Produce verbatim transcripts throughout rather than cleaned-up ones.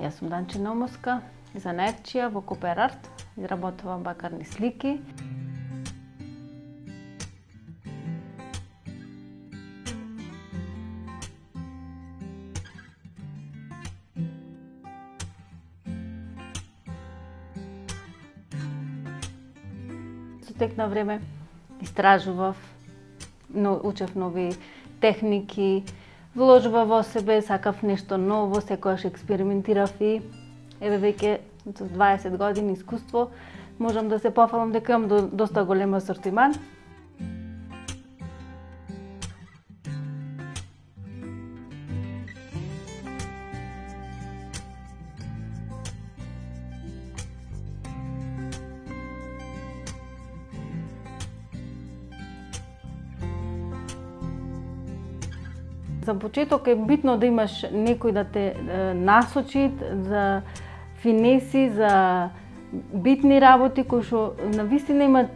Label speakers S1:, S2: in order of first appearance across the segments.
S1: Јас сум Данчина Омоска, занаетчија во Кооперарт, изработувам бакарни слики. Со тек на време истражував, но учев нови техники, вложував во себе, сакав нешто ново, секогаш експериментирав и еве веќе со дваесет години искуство можам да се пофалам дека имам доста голем асортиман. За почеток е битно да имаш некој да те насочи за финеси, за битни работи кои што навистина имат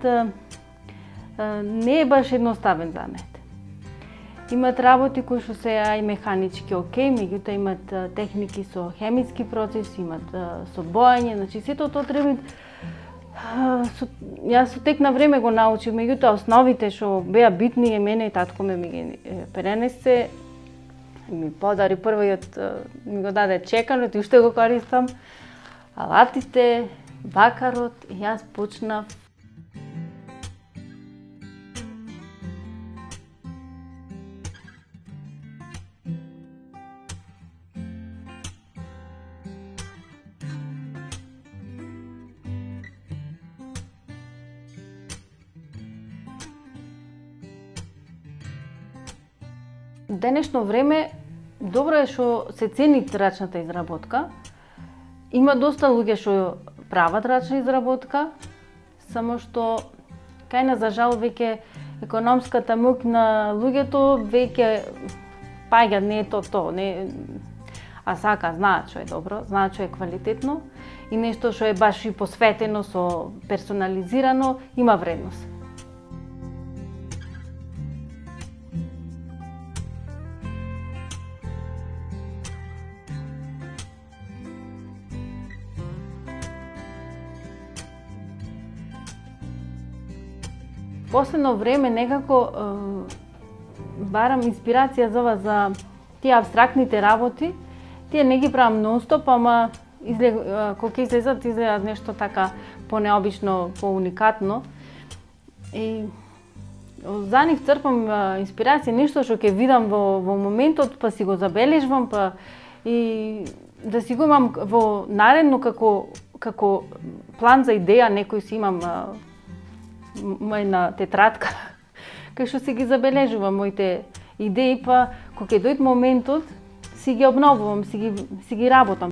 S1: не е баш едноставен занет. Имат работи кои што се ај механички окей, меѓутоа имат техники со хемиски процеси, имат со боење, значи сето тоа треба Со, јас со тек на време го научив, меѓутоа основите што беа битни е мене и татко ме ми ги пренесе. Ми подари првиот, ми го даде чеканот и уште го користам. Алатите, бакарот и јас почнав. Денешно време добро е што се цени рачната изработка. Има доста луѓе што прават рачна изработка, само што кај нас за жал веќе економската моќ на луѓето веќе паѓа, не е то то, не а сака, знаат што е добро, знаат што е квалитетно и нешто што е баш и посветено со персонализирано има вредност. Последно време некако барам инспирација за ова за тие абстрактните работи. Тие не ги правам нон-стоп, ама излег, кога ќе излезат, изгледат нешто така по-необично, по-уникатно. И за нив црпам инспирација, нешто што ќе видам во, во моментот, па си го забележвам, па и да си го имам во наредно како, како план за идеја, некој си имам моја тетрадка, кај што си ги забележувам моите идеи, па кога ќе дојде моментот, си ги обновувам, си ги, си ги работам.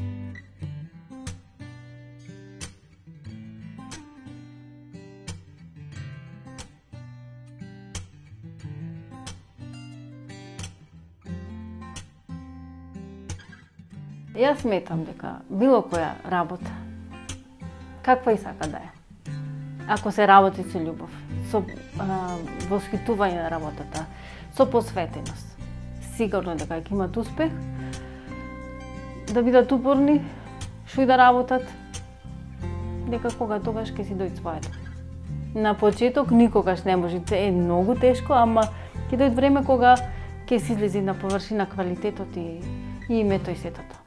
S1: Јас сметам дека било која работа, каква и сака да е, ако се работи со љубов, со а, восхитување на работата, со посветеност, сигурно дека ќе имат успех, да бидат упорни, што и да работат, дека кога тогаш ќе си дојде своето. На почеток никогаш не може, е многу тешко, ама ќе дојде време кога ќе си излезе на површина квалитетот и, и името и сето тоа.